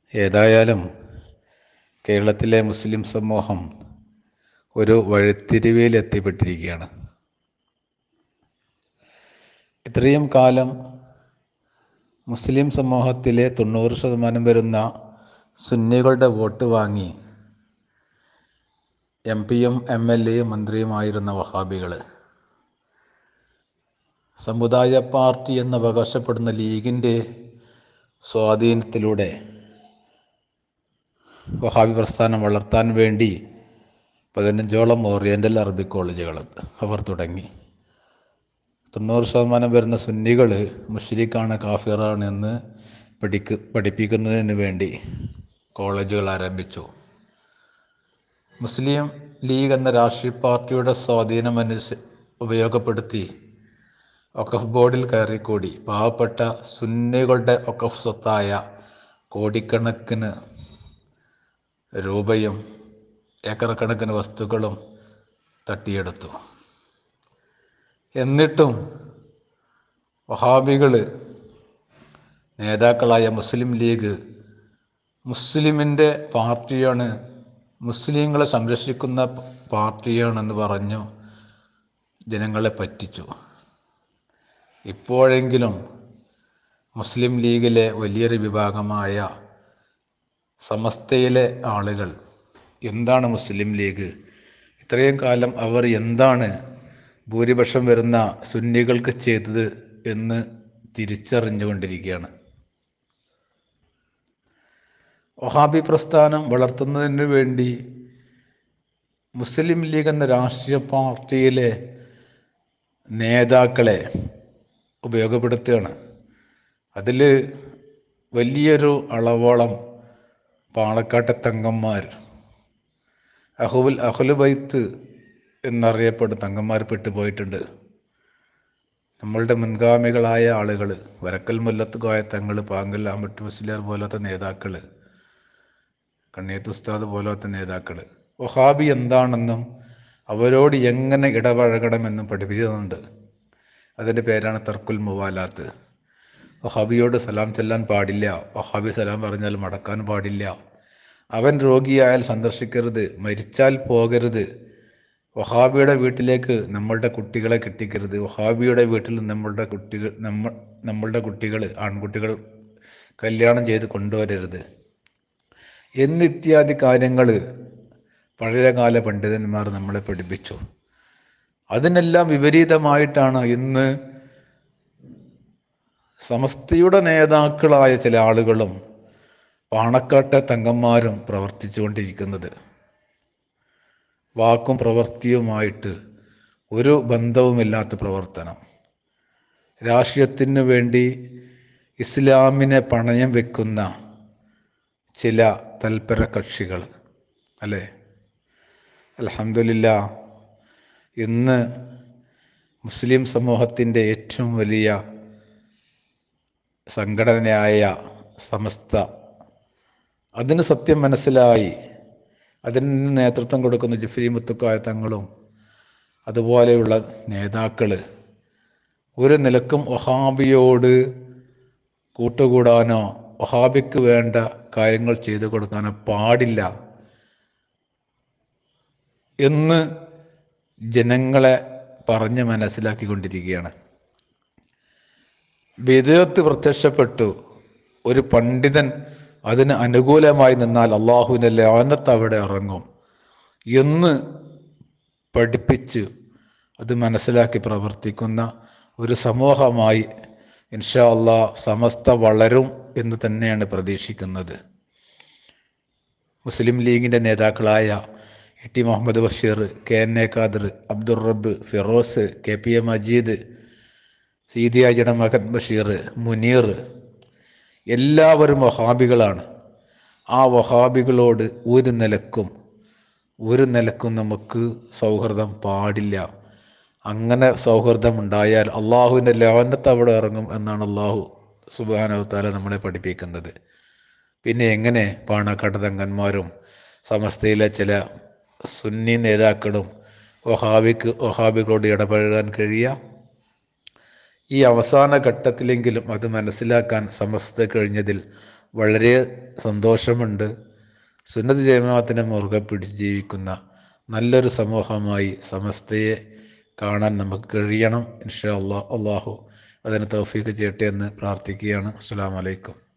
ഏതായാലും കേരളത്തിലെ മുസ്ലിം സമൂഹം ഒരു വഴിത്തിരിവിൽ എത്തിപ്പെട്ടിരിക്കുകയാണ്. ഇത്രയും കാലം മുസ്ലിം സമൂഹത്തിലെ 90% വരുന്ന സുന്നികളുടെ വോട്ട് വാങ്ങി എംപിയും MLAയും മന്ത്രിയുമായിരുന്ന വഹാബികൾ സമുദായ പാർട്ടി എന്ന് അവകാശപ്പെടുന്ന ലീഗിൻ്റെ സ്വാധീനത്തിലൂടെ വഹാബി പ്രസ്ഥാനം വളർത്താൻ വേണ്ടി 15ഓളം ഓറിയൻ്റൽ അറബിക് കോളേജുകൾ അവർ തുടങ്ങി. 90% വരുന്ന സുന്നികൾ മുശ്രിക്കാണ്, കാഫിറാണ് എന്ന് പഠിപ്പിക്കുന്നതിന് വേണ്ടി കോളേജുകൾ ആരംഭിച്ചു. മുസ്ലിം ലീഗ് എന്ന രാഷ്ട്രീയ പാർട്ടിയുടെ സ്വാധീനം ഉപയോഗപ്പെടുത്തി വഖഫ് ബോർഡിൽ കയറിക്കൂടി പാവപ്പെട്ട സുന്നികളുടെ വഖഫ് സ്വത്തായ കോടിക്കണക്കിന് രൂപയും ഏക്കർ കണക്കിന് വസ്തുക്കളും തട്ടിയെടുത്തു. എന്നിട്ടും വഹാബികൾ നേതാക്കളായ മുസ്ലിം ലീഗ് മുസ്ലിമിൻ്റെ പാർട്ടിയാണ്, മുസ്ലിങ്ങളെ സംരക്ഷിക്കുന്ന പാർട്ടിയാണെന്ന് പറഞ്ഞു ജനങ്ങളെ പറ്റിച്ചു. ഇപ്പോഴെങ്കിലും മുസ്ലിം ലീഗിലെ വലിയൊരു വിഭാഗമായ സമസ്തയിലെ ആളുകൾ എന്താണ് മുസ്ലിം ലീഗ്, ഇത്രയും കാലം അവർ എന്താണ് ഭൂരിപക്ഷം വരുന്ന സുന്നികൾക്ക് ചെയ്തത് എന്ന് തിരിച്ചറിഞ്ഞുകൊണ്ടിരിക്കുകയാണ്. വഹാബി പ്രസ്ഥാനം വളർത്തുന്നതിന് വേണ്ടി മുസ്ലിം ലീഗ് എന്ന രാഷ്ട്രീയ പാർട്ടിയിലെ നേതാക്കളെ ഉപയോഗപ്പെടുത്തുകയാണ്. അതിൽ വലിയൊരു അളവോളം പാണക്കാട്ടെ തങ്ങന്മാർ, അഹ്ലുൽ ബൈത്ത് എന്നറിയപ്പെടുന്ന തങ്ങന്മാർ പെട്ടുപോയിട്ടുണ്ട്. നമ്മളുടെ മുൻഗാമികളായ ആളുകൾ, വരക്കൽ മുല്ലത്ത് കോയ തങ്ങൾ, പാങ്കൽ അഹമ്മദ് മുസ്ലിയാർ പോലത്തെ നേതാക്കൾ, കണ്ണിയത്ത് ഉസ്താദ് പോലത്തെ നേതാക്കൾ വഹാബി എന്താണെന്നും അവരോട് എങ്ങനെ ഇടപഴകണമെന്നും പഠിപ്പിച്ചതുണ്ട്. അതിൻ്റെ പേരാണ് തർക്കുൽ മുവാലാത്ത്. വഹാബിയോട് സലാം ചെല്ലാൻ പാടില്ല, വഹാബി സലാം പറഞ്ഞാൽ മടക്കാൻ പാടില്ല, അവൻ രോഗിയായാൽ സന്ദർശിക്കരുത്, മരിച്ചാൽ പോകരുത്, വഹാബിയുടെ വീട്ടിലേക്ക് നമ്മളുടെ കുട്ടികളെ കെട്ടിക്കരുത്, വഹാബിയുടെ വീട്ടിൽ നമ്മളുടെ കുട്ടികൾ, ആൺകുട്ടികൾ കല്യാണം ചെയ്ത് കൊണ്ടുവരരുത് എന്നിത്യാദി കാര്യങ്ങൾ പഴയകാല പണ്ഡിതന്മാർ നമ്മളെ പഠിപ്പിച്ചു. അതിനെല്ലാം വിപരീതമായിട്ടാണ് ഇന്ന് സമസ്തയുടെ നേതാക്കളായ ചില ആളുകളും പാണക്കാട്ടെ തങ്ങന്മാരും പ്രവർത്തിച്ചുകൊണ്ടിരിക്കുന്നത്. വാക്കും പ്രവൃത്തിയുമായിട്ട് ഒരു ബന്ധവുമില്ലാത്ത പ്രവർത്തനം, രാഷ്ട്രീയത്തിനു വേണ്ടി ഇസ്ലാമിനെ പണയം വെക്കുന്ന ചില തൽപര കക്ഷികൾ അല്ലേ. അൽഹംദുലില്ലാ, ഇന്ന് മുസ്ലിം സമൂഹത്തിൻ്റെ ഏറ്റവും വലിയ സംഘടനയായ സമസ്ത, അതിന് സത്യം മനസ്സിലായി അതിന് നേതൃത്വം കൊടുക്കുന്ന ജിഫ്രി മുത്തുക്കോയ തങ്ങളും അതുപോലെയുള്ള നേതാക്കൾ ഒരു നിലക്കും വഹാബിയോട് കൂട്ടുകൂടാനോ വഹാബിക്ക് വേണ്ട കാര്യങ്ങൾ ചെയ്തു കൊടുക്കാനോ പാടില്ല എന്ന് ജനങ്ങളെ പറഞ്ഞ് മനസ്സിലാക്കിക്കൊണ്ടിരിക്കുകയാണ്. ബിദ്അത്ത് പ്രത്യക്ഷപ്പെട്ടു, ഒരു പണ്ഡിതൻ അതിന് അനുകൂലമായി നിന്നാൽ അള്ളാഹുവിൻ്റെ ലഅനത്ത് അവിടെ ഇറങ്ങും എന്ന് പഠിപ്പിച്ച് അത് മനസ്സിലാക്കി പ്രവർത്തിക്കുന്ന ഒരു സമൂഹമായി ഇൻഷാ അല്ലാഹ് സമസ്ത വളരും എന്ന് തന്നെയാണ് പ്രതീക്ഷിക്കുന്നത്. മുസ്ലിം ലീഗിൻ്റെ നേതാക്കളായ A T Muhammad Basheer, KN Khader, Abdur Rabb, Firos, KPA Majeed, Seethi ആജിയുടെ മകൻ ബഷീർ, മുനീർ, എല്ലാവരും വഹാബികളാണ്. ആ വഹാബികളോട് ഒരു നിലക്കും നമുക്ക് സൗഹൃദം പാടില്ല. അങ്ങനെ സൗഹൃദം ഉണ്ടായാൽ അള്ളാഹുവിൻ്റെ ലഅനത്ത് അവിടെ ഇറങ്ങും എന്നാണ് അള്ളാഹു സുബ്ഹാനഹു തആല നമ്മളെ പഠിപ്പിക്കുന്നത്. പിന്നെ എങ്ങനെ പാണക്കാട് തങ്ങന്മാരും സമസ്തയിലെ ചില സുന്നി നേതാക്കളും വഹാബികളോട് ഇടപഴകാൻ കഴിയുക? ഈ അവസാന ഘട്ടത്തിലെങ്കിലും അത് മനസ്സിലാക്കാൻ സമസ്ത കഴിഞ്ഞതിൽ വളരെ സന്തോഷമുണ്ട്. സുന്നത്ത് ജമാഅത്തിനെ മുറുകെ പിടിച്ച് ജീവിക്കുന്ന നല്ലൊരു സമൂഹമായി സമസ്തയെ കാണാൻ നമുക്ക് കഴിയണം. ഇൻഷാ അല്ലാഹ്. അള്ളാഹു അതിന് തൗഫീഖ് ചെയ്യട്ടെ എന്ന് പ്രാർത്ഥിക്കുകയാണ്. അസ്സലാമു അലൈക്കും.